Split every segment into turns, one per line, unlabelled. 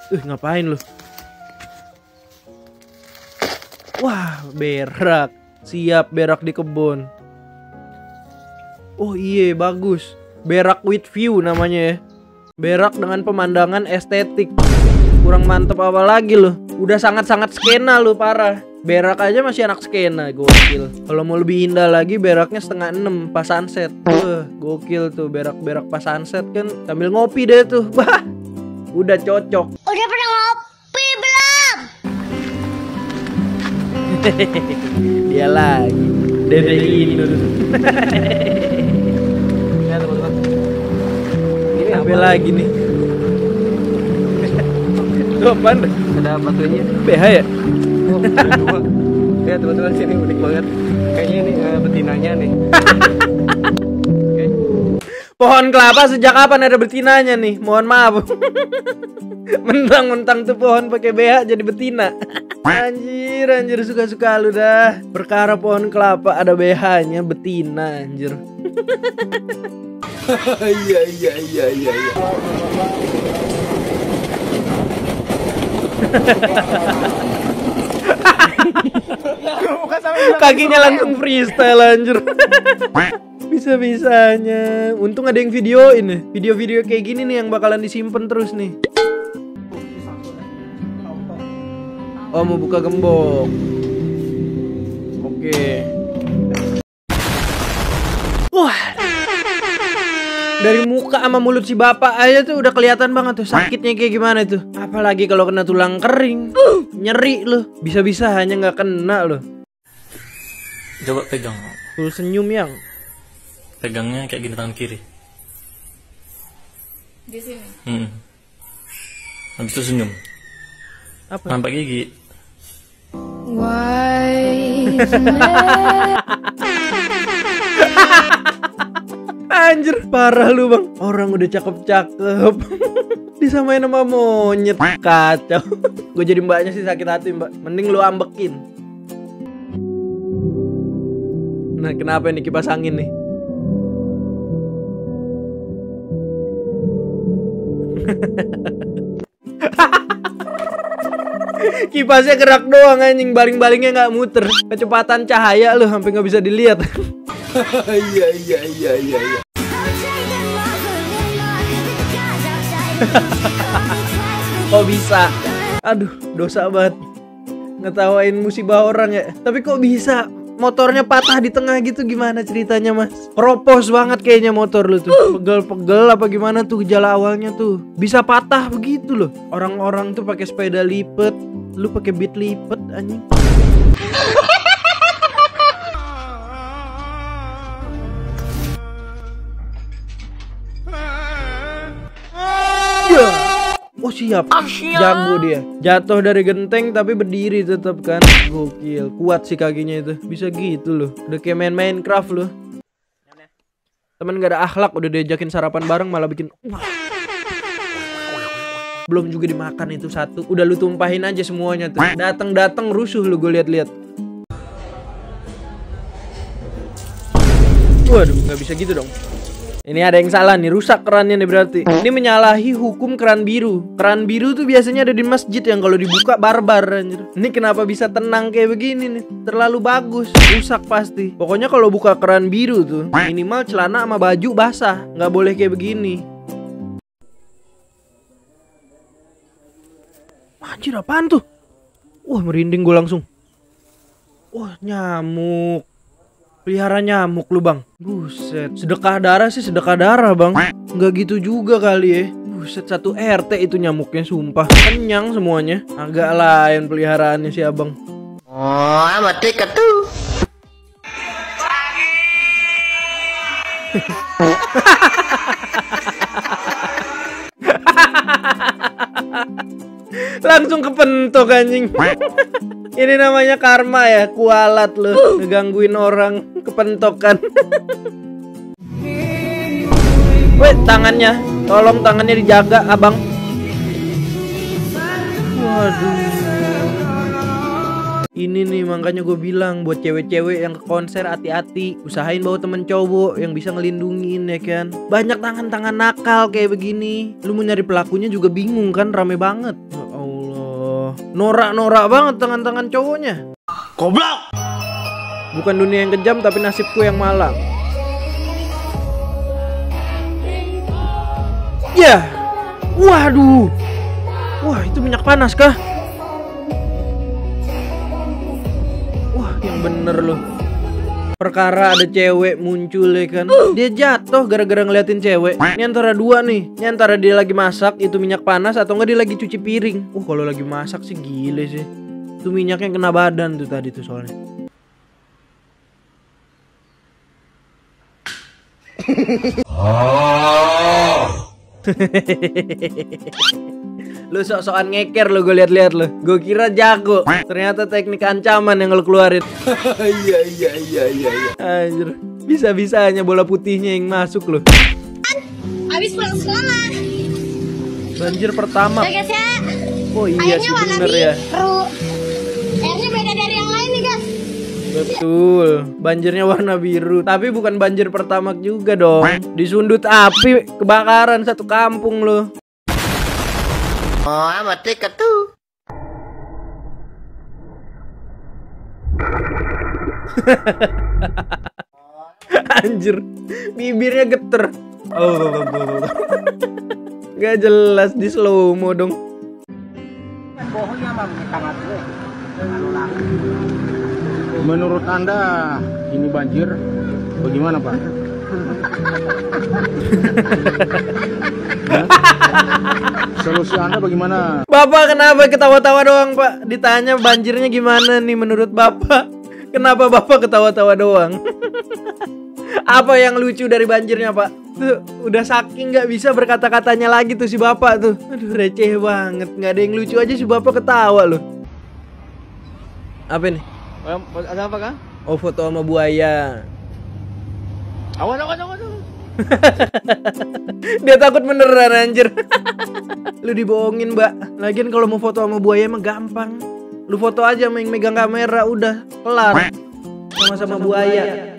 Ngapain lu? Wah, berak. Siap berak di kebun. Oh iya, bagus. Berak with view namanya ya. Berak dengan pemandangan estetik. Kurang mantep apa lagi lu? Udah sangat-sangat skena lu, parah. Berak aja masih anak skena, gokil. Kalau mau lebih indah lagi, beraknya 5:30 pas sunset. Gokil tuh, berak-berak pas sunset kan sambil ngopi deh tuh. Wah, udah cocok.
Udah pernah ngopi belum?
Dia lagi Dede Inul.
Ya teman-teman, ini
Apa lagi nih? Tuh apaan?
ada batunya.
BH ya?
Oh, ada dua. Ya teman-teman, sini unik banget. Kayaknya ini betinanya nih. Oke.
Pohon kelapa sejak kapan ada betinanya nih? Mohon maaf. Mentang-mentang tuh pohon pakai BH jadi betina. Anjir suka-suka lu dah. Perkara pohon kelapa ada BH-nya betina anjir. Iya. Kakinya langsung freestyle anjir. Bisa-bisanya. Untung ada yang videoin nih. Video-video kayak gini nih yang bakalan disimpan terus nih. Oh, mau buka gembok. Oke. Wah. Dari muka sama mulut si bapak aja tuh udah kelihatan banget tuh sakitnya kayak gimana tuh. Apalagi kalau kena tulang kering. Nyeri loh. Bisa-bisa hanya nggak kena loh.
Coba pegang.
Tuh senyum yang.
Pegangnya kayak gini tangan kiri.
Di sini.
Habis itu senyum.
Apa?
Nampak gigi.
Anjir, parah lu bang. Orang udah cakep-cakep disamain sama monyet. Kacau. Gue jadi mbaknya sih sakit hati mbak. Mending lu ambekin. Nah kenapa ini kipas angin nih? Kipasnya gerak doang anjing, baling-balingnya nggak muter. Kecepatan cahaya lu sampai nggak bisa dilihat. Iya. Kok bisa? Aduh, dosa banget. Ngetawain musibah orang ya. Tapi kok bisa? Motornya patah di tengah gitu, gimana ceritanya mas? Keropos banget kayaknya motor lu tuh. Pegel-pegel apa gimana tuh gejala awalnya tuh? Bisa patah begitu loh. Orang-orang tuh pakai sepeda lipet, lu pakai beat lipet anjing. Oh siap, jago dia. Jatuh dari genteng tapi berdiri tetap kan. Gokil, kuat sih kakinya itu. Bisa gitu loh. Udah kayak main Minecraft loh. Temen gak ada akhlak, udah diajakin sarapan bareng malah bikin. Belum juga dimakan itu satu. Udah lu tumpahin aja semuanya tuh. Dateng rusuh lu, gue lihat-lihat. Waduh, nggak bisa gitu dong. Ini ada yang salah nih, rusak kerannya nih berarti. Ini menyalahi hukum keran biru. Keran biru tuh biasanya ada di masjid yang kalau dibuka barbar anjir. Ini kenapa bisa tenang kayak begini nih? Terlalu bagus, rusak pasti. Pokoknya kalau buka keran biru tuh minimal celana sama baju basah. Nggak boleh kayak begini. Anjir apaan tuh? Wah merinding gue langsung. Wah nyamuk. Pelihara nyamuk lu bang. Buset. Sedekah darah sih sedekah darah bang. Nggak gitu juga kali ya. Buset, satu RT itu nyamuknya sumpah. Kenyang semuanya. Agak lain peliharaannya si abang.
Oh, mati ketu.
Langsung kepentok anjing. Ini namanya karma ya, kualat lu ngegangguin orang, kepentokan. Weh, tangannya, tolong tangannya dijaga abang. Waduh. Ini nih makanya gue bilang buat cewek-cewek yang ke konser hati-hati. Usahain bawa temen cowok yang bisa ngelindungin ya kan. Banyak tangan-tangan nakal kayak begini. Lu mau nyari pelakunya juga bingung kan, rame banget. Allah, norak-norak banget tangan-tangan cowoknya.
Goblok.
Bukan dunia yang kejam tapi nasibku yang malang. Ya, waduh, wah itu minyak panas kah? Wah yang bener loh. Perkara ada cewek muncul ya kan, dia jatuh gara-gara ngeliatin cewek. Ini antara dua nih, ini antara dia lagi masak itu minyak panas atau enggak dia lagi cuci piring. Kalau lagi masak sih gile sih. Itu minyaknya kena badan tuh tadi tuh soalnya. Lu sok-sokan ngeker lu, gue liat-liat lu. Gue kira jago, ternyata teknik ancaman yang lu keluarin. Iya. Anjir, bisa-bisanya bola putihnya yang masuk lu.
Habis pulang sekolah.
Banjir pertama.
Ya guys ya.
Oh iya sih bener ya.
Airnya beda dari yang lain nih guys.
Betul, banjirnya warna biru. Tapi bukan banjir pertama juga dong. Disundut api, kebakaran satu kampung lu.
Oh, mati ketu.
Anjir, bibirnya geter. Gak jelas di slow mo dong.
Menurut Anda ini banjir bagaimana, Pak? Solusi Anda bagaimana?
Bapak kenapa ketawa-tawa doang, Pak? Ditanya banjirnya gimana nih menurut Bapak? Kenapa Bapak ketawa-tawa doang? Apa yang lucu dari banjirnya, Pak? Tuh, udah saking nggak bisa berkata-katanya lagi tuh si Bapak tuh. Aduh, receh banget. Nggak ada yang lucu aja si Bapak ketawa loh. Apa nih?
Ada apa kah?
Oh, foto sama buaya.
Awas.
Dia takut beneran anjir. Lu dibohongin, Mbak. Lagian kalau mau foto sama buaya emang gampang. Lu foto aja sama yang megang kamera udah kelar. Sama-sama buaya.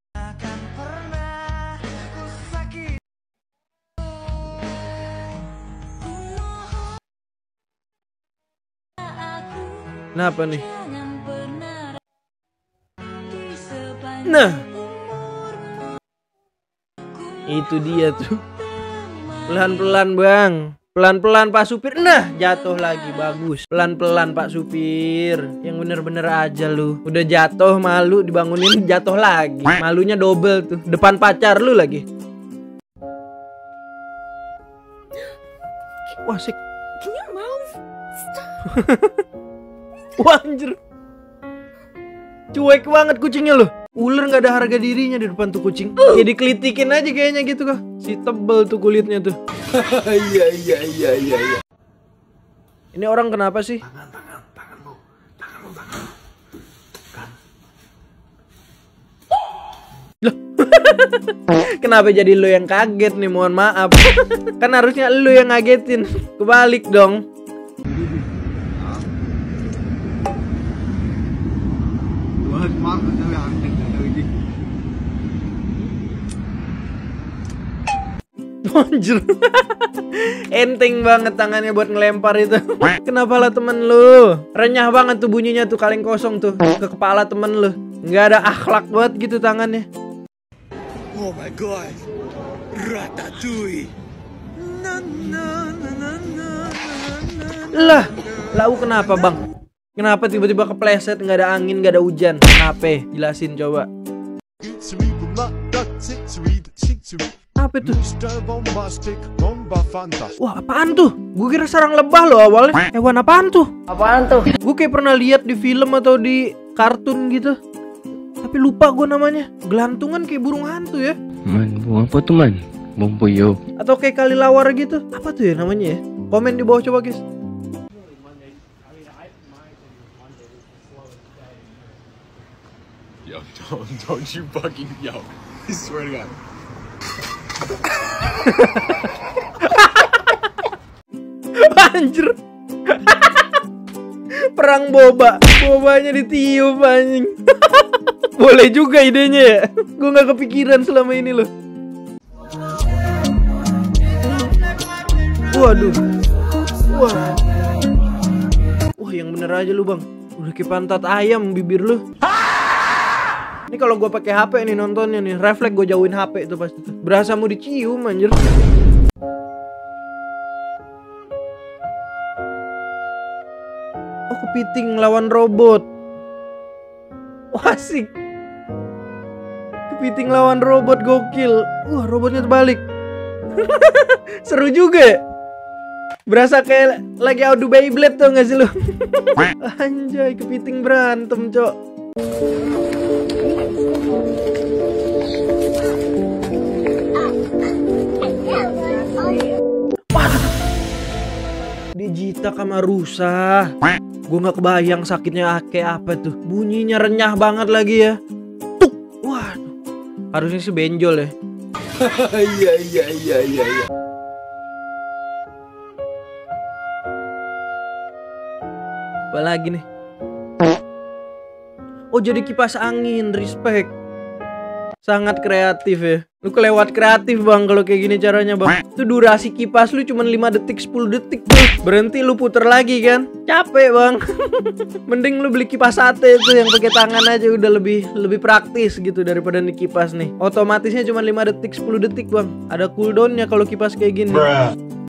Kenapa nih? Nah, itu dia tuh. Pelan-pelan bang, pelan-pelan Pak Supir. Nah, jatuh lagi, bagus. Pelan-pelan Pak Supir, yang bener-bener aja lu. Udah jatuh malu, dibangunin jatuh lagi. Malunya double tuh, depan pacar lu lagi. Wah sik. Wah anjir, cuek banget kucingnya loh. Ular nggak ada harga dirinya di depan tuh kucing. Ya dikelitikin aja kayaknya gitu kah. Si tebel tuh kulitnya tuh. Iya. Ini orang kenapa sih? Tanganmu. Loh. Kenapa jadi lo yang kaget nih? Mohon maaf. Kan harusnya lo yang ngagetin. Kebalik dong. Anjir. Enteng banget tangannya buat ngelempar itu. Kenapa lah temen lu? Renyah banget tuh bunyinya tuh, kaleng kosong tuh ke kepala temen lu. Nggak ada akhlak banget gitu tangannya.
Oh my god, Ratatouille.
Lah, lau kenapa bang? Kenapa tiba-tiba kepleset, nggak ada angin, nggak ada hujan? Kenapa? Jelasin coba. Apa itu? Wah, apaan tuh? Gue kira sarang lebah loh awalnya. Hewan apaan tuh?
Apaan tuh?
Gue kayak pernah lihat di film atau di kartun gitu. Tapi lupa gue namanya. Gelantungan kayak burung hantu ya.
Man, buang apa tuh man? Bom puyuh.
Atau kayak kalilawar gitu. Apa tuh ya namanya ya? Komen di bawah coba guys.
Yo, don't you fucking yo. I swear to God.
Anjir. Perang boba. Bobanya ditiup anjing. Boleh juga idenya ya. Gue gak kepikiran selama ini loh. Waduh. Wah yang bener aja lu bang. Udah kayak pantat ayam bibir lu. Ini kalau gua pakai HP nih nontonnya nih, refleks gue jauhin HP itu pasti tuh. Berasa mau dicium anjir. Oh, kepiting lawan robot. Wah, asik. Kepiting lawan robot gokil. Wah, robotnya terbalik. Seru juga ya. Berasa kayak lagi adu Beyblade tuh gak sih lu? Anjay, kepiting berantem, cok. Digital sama rusa. Gue gak kebayang sakitnya kayak apa tuh. Bunyinya renyah banget lagi ya. Tuk. Waduh. Harusnya sih benjol ya. Iya. Apa lagi nih? Oh, jadi kipas angin, respect. Sangat kreatif ya. Lu kelewat kreatif bang kalau kayak gini caranya bang. Itu durasi kipas lu cuma 5 detik 10 detik tuh. Berhenti lu puter lagi kan. Capek bang. Mending lu beli kipas sate itu yang pakai tangan aja udah lebih praktis gitu daripada nih kipas nih. Otomatisnya cuma 5 detik 10 detik bang. Ada cooldownnya kalau kipas kayak gini.